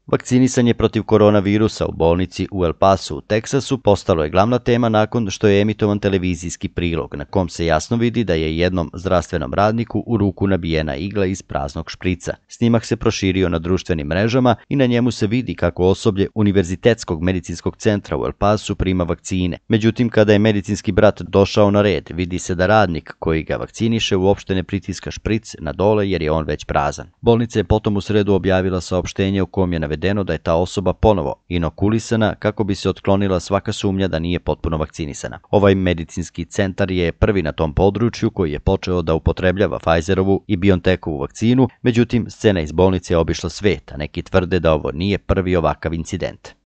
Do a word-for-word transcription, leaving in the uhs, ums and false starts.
Vakcinisanje protiv koronavirusa u bolnici u El Pasu u Teksasu postalo je glavna tema nakon što je emitovan televizijski prilog na kom se jasno vidi da je jednom zdravstvenom radniku u ruku nabijena igla iz praznog šprica. Snimak se proširio na društvenim mrežama i na njemu se vidi kako osoblje Univerzitetskog medicinskog centra u El Pasu prima vakcine. Međutim, kada je medicinski brat došao na red, vidi se da radnik koji ga vakciniše uopšte ne pritiska špric na dole jer je on već prazan. Bolnica je potom u sredu objavila saopštenje u kom je navedeno da je ta osoba ponovo inokulisana kako bi se otklonila svaka sumnja da nije potpuno vakcinisana. Ovaj medicinski centar je prvi na tom području koji je počeo da upotrebljava Pfizerovu i BioNTechovu vakcinu, međutim, scena iz bolnice je obišla svet, a neki tvrde da ovo nije prvi ovakav incident.